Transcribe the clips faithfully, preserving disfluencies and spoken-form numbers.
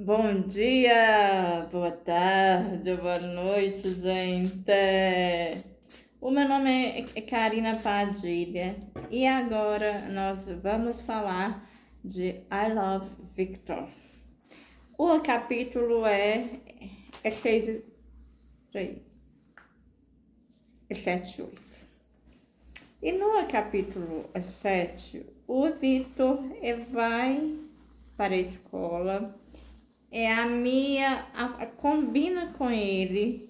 Bom dia, boa tarde, boa noite, gente. O meu nome é Karina Padilha e agora nós vamos falar de I Love Victor. O capítulo é, é seis, é sete, oito. E no capítulo sete, o Victor vai para a escola. É, a Mia a, a, combina com ele,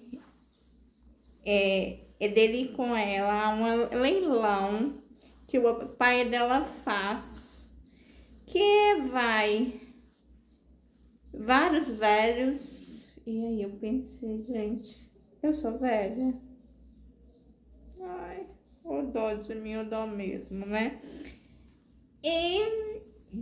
é, é dele ir com ela a um leilão que o pai dela faz, que vai vários velhos. E aí eu pensei, gente, eu sou velha? Ai, o dó de mim, o dó mesmo, né? E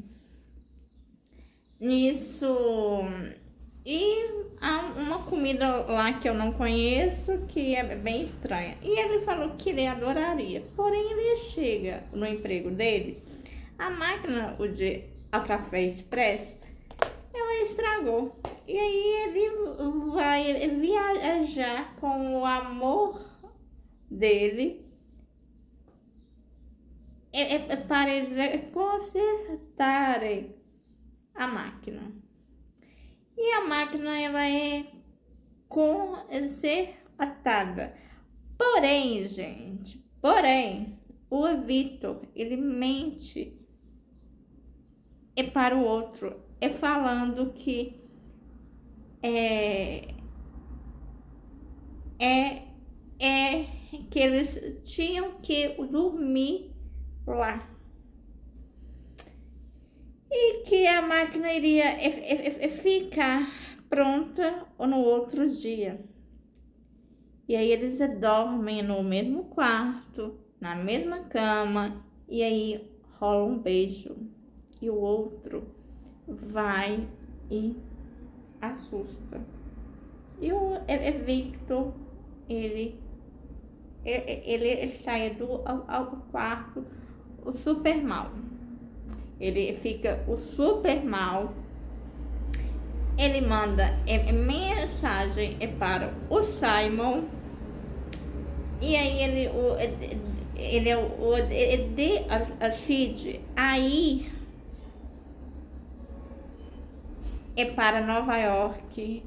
nisso, e há uma comida lá que eu não conheço, que é bem estranha. E ele falou que ele adoraria. Porém, ele chega no emprego dele, a máquina, o de a café expresso, ela estragou. E aí ele vai viajar com o amor dele é, é, para eles consertarem a máquina. E a máquina ela é consertada. Porém, gente, porém, o Victor, ele mente é para o outro, é falando que é é é que eles tinham que dormir lá. E que a máquina iria ficar pronta no outro dia. E aí eles dormem no mesmo quarto, na mesma cama, e aí rola um beijo. E o outro vai e assusta. E o Victor, ele, ele, ele sai do ao, ao quarto o super mal. Ele fica o super mal. Ele manda é, mensagem é para o Simon. E aí ele o ele é o de a Cid. Aí é para Nova York.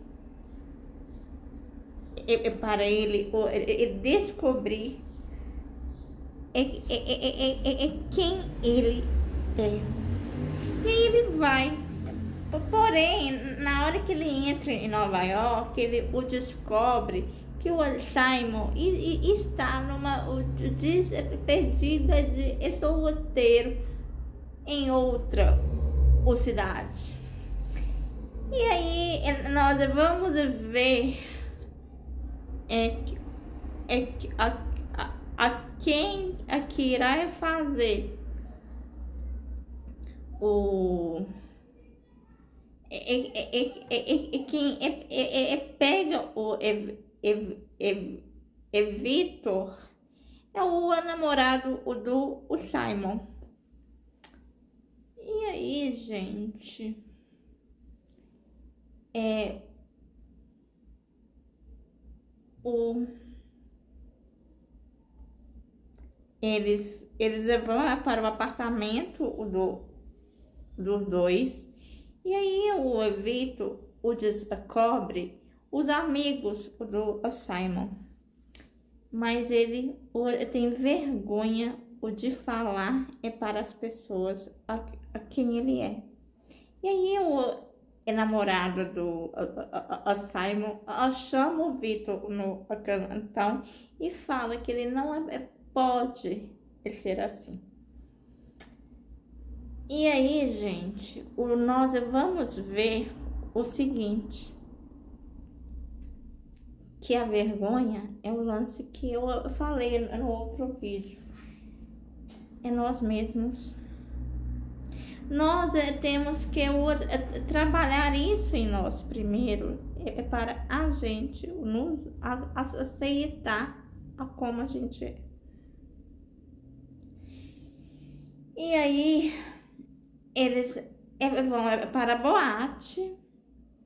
É, é para ele o é, descobrir é, é, é, é, é quem ele é. E aí ele vai. Porém, na hora que ele entra em Nova York, ele o descobre que o Simon está numa despedida de solteiro em outra cidade. E aí nós vamos ver é, é, a, a, a quem a que irá fazer o é, é, é, é, é, quem é, é, é, pega o é, é, é, é Victor é o namorado o do o Simon. E aí, gente, é o eles eles vão para o apartamento o do dos dois. E aí o Victor o descobre os amigos do Simon, mas ele tem vergonha de falar é para as pessoas a, a quem ele é. E aí o namorado do a, a, a Simon a, chama o Victor no cantão e fala que ele não é, pode ser assim. E aí, gente, o, nós vamos ver o seguinte, que a vergonha é o lance que eu falei no outro vídeo. É nós mesmos. Nós é, temos que o, é, trabalhar isso em nós primeiro, é, é para a gente nos a, a aceitar a como a gente é. E aí eles vão para a boate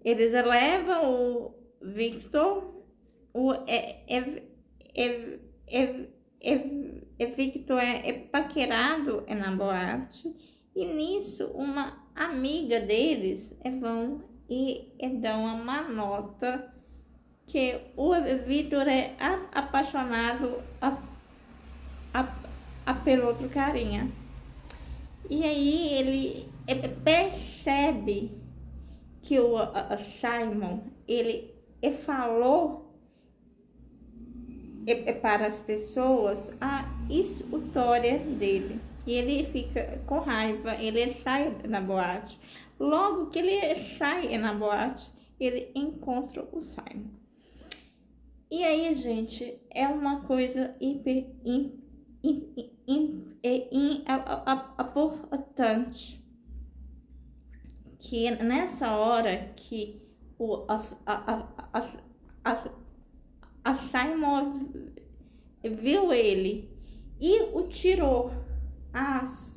eles levam o Victor, o é, é, é, é, é, é Victor é, é paquerado é na boate, e nisso uma amiga deles é, vão e é, dão uma nota que o Victor é a, apaixonado a, a, a pelo outro carinha. E aí ele é, percebe que o a, a Simon, ele é, falou é, é, para as pessoas a história dele. E ele fica com raiva, ele sai na boate. Logo que ele sai na boate, ele encontra o Simon. E aí, gente, é uma coisa hiper importante, que nessa hora que o a, a, a, a, a Simon viu ele e o tirou as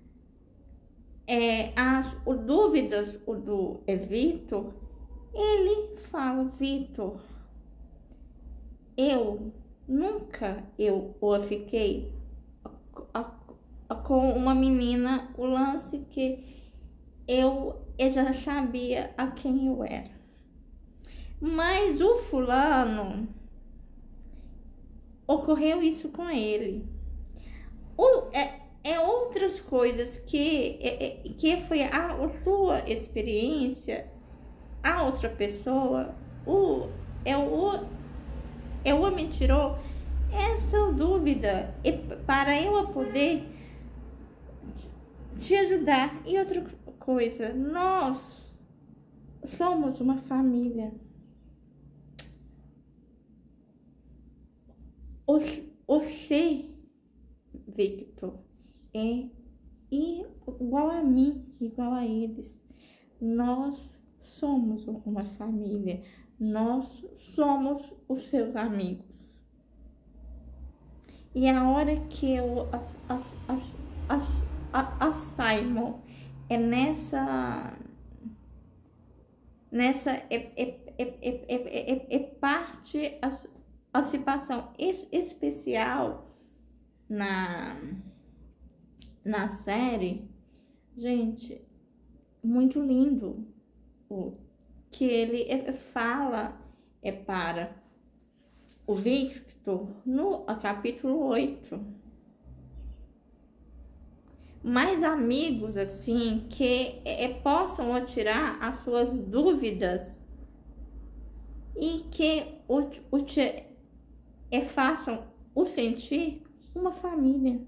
é, as o, dúvidas o do é, Victor, ele fala: Victor, eu nunca eu ou fiquei a, a, a, com uma menina, o lance que eu, eu já sabia a quem eu era, mas o fulano ocorreu isso com ele. O, é, é outras coisas que, é, que foi a, a sua experiência, a outra pessoa, o, é o, é o me tirou essa dúvida e para eu poder te ajudar. E outra coisa, nós somos uma família. Você, Victor, é igual a mim, igual a eles. Nós somos uma família. Nós somos os seus amigos. E a hora que eu, a, a, a, a, a Simon é nessa, nessa é, é, é, é, é, é parte a, a situação es, especial na, na série, gente, muito lindo o que ele fala é para o Victor no capítulo oito. Mais amigos assim que é, possam tirar as suas dúvidas e que o, o te, é, façam o sentir uma família.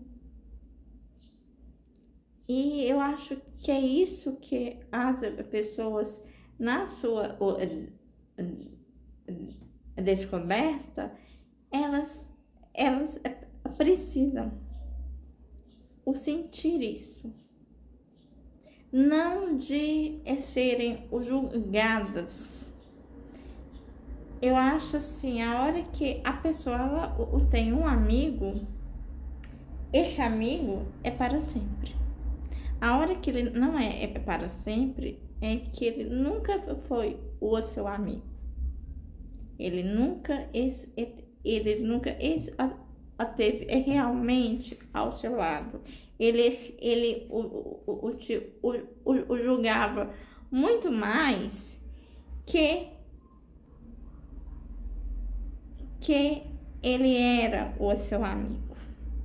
E eu acho que é isso que as pessoas na sua descoberta, elas, elas precisam o sentir isso, não de serem julgadas. Eu acho assim, a hora que a pessoa ela, tem um amigo, esse amigo é para sempre. A hora que ele não é, é para sempre, é que ele nunca foi o seu amigo. Ele nunca, esse, ele nunca esse, a, a teve realmente ao seu lado. Ele, ele o, o, o, o, o, o julgava muito mais que, que ele era o seu amigo.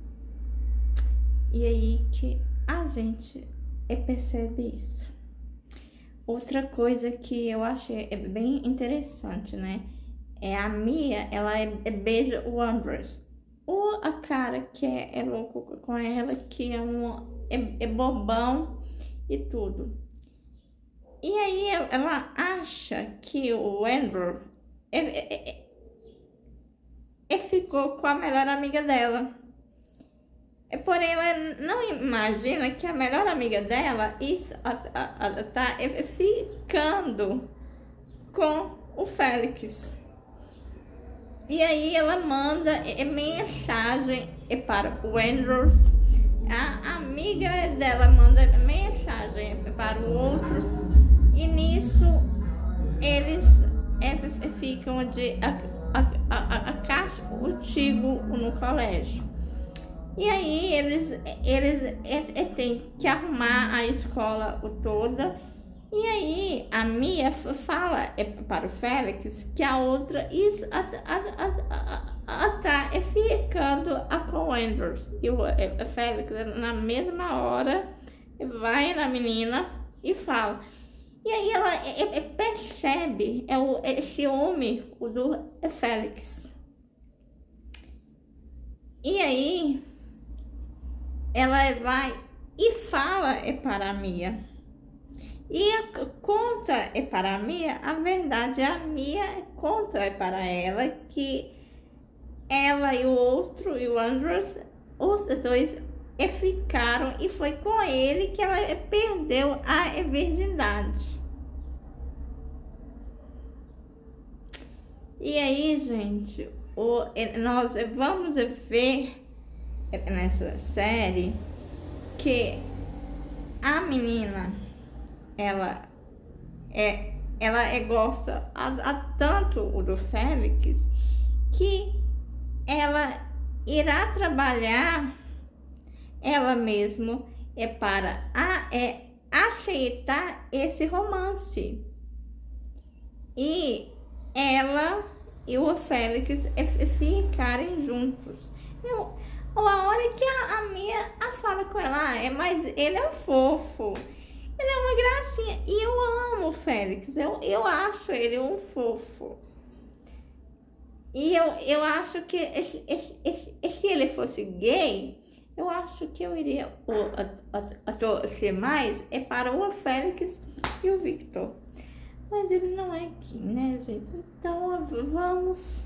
E aí que a gente percebe isso. Outra coisa que eu achei é bem interessante, né? É a Mia, ela é, é beija o Andres. Ou a cara que é, é louco com ela, que é, um, é, é bobão e tudo. E aí ela acha que o Andrew é, é, é, é ficou com a melhor amiga dela. Porém, ela não imagina que a melhor amiga dela está ficando com o Félix. E aí ela manda mensagem para o Andrews. A amiga dela manda mensagem para o outro. E nisso ficam de a, a, a, a caixa, o tigo no colégio. E aí eles, eles é, é, têm que arrumar a escola toda. E aí a Mia fala é, para o Félix que a outra está é, ficando com o Andrews. E o é, Félix, na mesma hora, vai na menina e fala. E aí ela é, é, percebe é o, é, esse homem, o do é Félix. E aí ela vai e fala é para a Mia. E a, conta é para a Mia, a verdade, a Mia conta é para ela que ela e o outro, e o Andrews, os dois é, ficaram, e foi com ele que ela é, perdeu a é, virgindade. E aí, gente, o, nós vamos ver nessa série que a menina ela é ela é gosta a, a tanto o do Félix que ela irá trabalhar ela mesma é para a, é aceitar esse romance, e ela e o Félix é, ficarem juntos. Eu, a hora que a, a Mia a fala com ela, ah, é, mas ele é um fofo, ele é uma gracinha, e eu amo o Félix, eu, eu acho ele um fofo. E eu, eu acho que esse, esse, esse, se ele fosse gay, eu acho que eu iria torcer mais é para o Félix e o Victor. Mas ele não é gay, né, gente? Então vamos.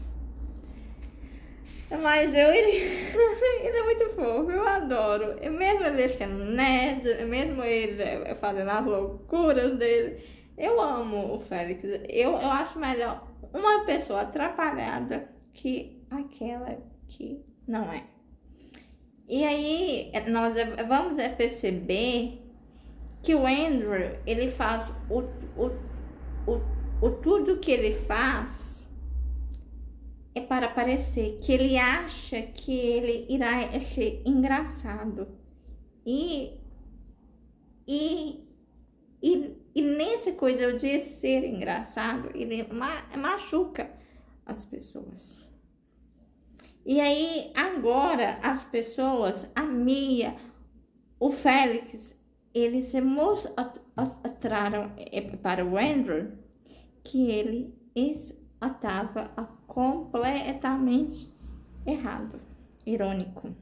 Mas eu iria. Ele é muito fofo, eu adoro. E mesmo ele sendo nerd, mesmo ele fazendo as loucuras dele, eu amo o Félix. Eu, eu acho melhor uma pessoa atrapalhada que aquela que não é. E aí nós vamos perceber que o Andrew, ele faz o, o, o, o tudo que ele faz é para parecer que ele acha que ele irá ser engraçado. E, e, e, e nessa coisa de ser engraçado, ele machuca as pessoas. E aí, agora, as pessoas, a Mia, o Félix, eles se mostraram para o Andrew que ele estava completamente errado, irônico.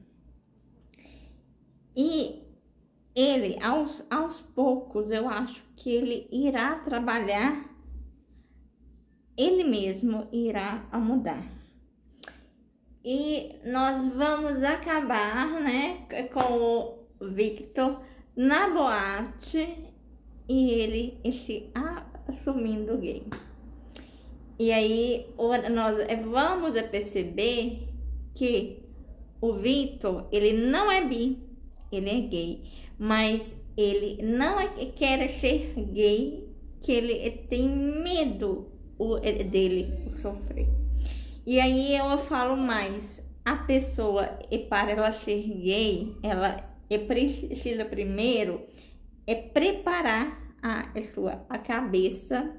E ele, aos, aos poucos, eu acho que ele irá trabalhar, ele mesmo irá mudar. E nós vamos acabar, né, com o Victor na boate e ele se assumindo gay. E aí nós vamos perceber que o Victor, ele não é bi, ele é gay, mas ele não é, quer ser gay, que ele tem medo dele sofrer. E aí eu falo mais, a pessoa, para ela ser gay, ela é precisa primeiro é preparar a, a sua a cabeça,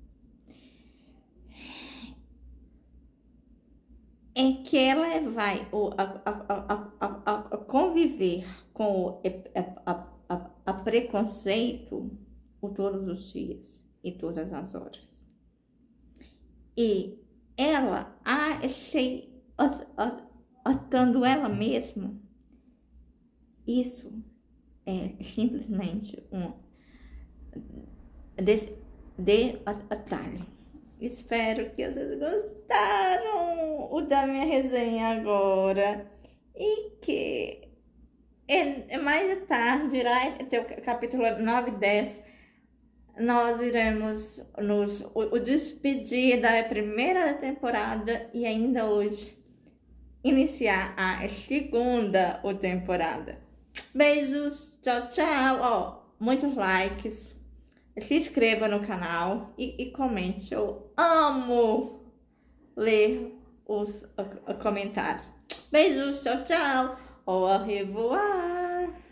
é que ela vai a, a, a, a conviver com o a, a, a preconceito por todos os dias e todas as horas. E ela, atando ela mesma, isso é simplesmente um detalhe. Espero que vocês gostaram da minha resenha agora e que é mais tarde irá ter o capítulo nove e dez. Nós iremos nos o, o despedir da primeira temporada e ainda hoje iniciar a segunda temporada. Beijos, tchau, tchau. Ó, muitos likes, se inscreva no canal e, e comente. Eu amo ler os comentários. Beijos, tchau, tchau. Au revoir.